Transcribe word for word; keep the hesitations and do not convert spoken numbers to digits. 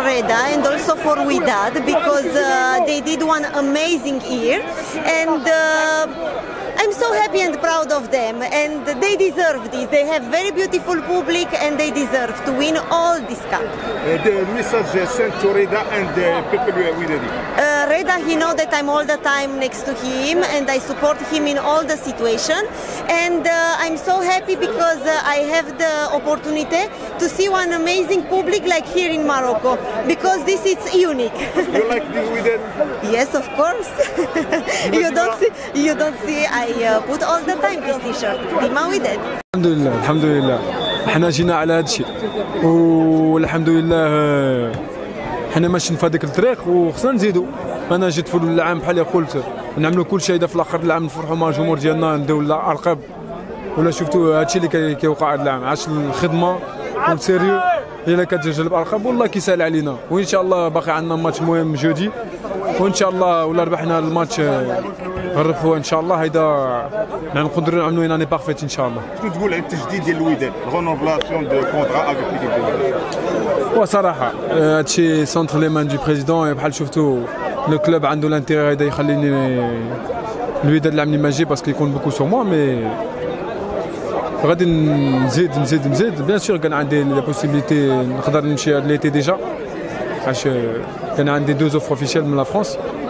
Reda and also for Wydad because uh, they did one amazing year, and uh, I'm so happy and proud of them, and they deserve this. They have very beautiful public and they deserve to win all this cup. Uh, the message sent to Reda and the people Wydadi. Uh, Reda, he know that I'm all the time next to him and I support him in all the situation, and uh, I'm so happy because uh, I have the opportunity to see one amazing public like here in Morocco, because this is unique. You like this Wydad? Yes, of course. you don't see, you don't see I uh, put all the time this t-shirt. Dima Wydad. الحمد لله الحمد لله حنا جينا على هذا الشيء والحمد لله حنا ماشيين في هذيك الطريق وخصنا نزيدوا. انا جيت في العام بحال قلت نعملوا كل شيء في الاخر العام نفرحوا مع الجمهور ديالنا نديو الالقاب ولا شفتوا هذا الشيء اللي كيوقع هذا العام عاش الخدمه والسيريو هي اللي كتجلب الالقاب والله كيسهل علينا. وان شاء الله باقي عندنا ماتش مهم جودي وان شاء الله ولا ربحنا الماتش نربحوا ان شاء الله. هيدا نقدروا نعملوا اون اني بارفيت ان شاء الله. شنو تقول على التجديد ديال الوداد رونوفلاسيون دو كونترا افيك ليكيب دو الوداد؟ وصراحه هادشي سونتر لي مان دو بريزيدون بحال شفتوا لو كلوب عنده الانتيغي هذا يخليني الوداد العام اللي ما يجي باسكو يكون بوكو سو موا مي غادي نزيد نزيد نزيد بيان سور. كان عندي لا بوسيبيليتي نقدر نمشي هاد ليتي ديجا حيت كان عندي دوز اوفر اوفيسيال من لا فرانس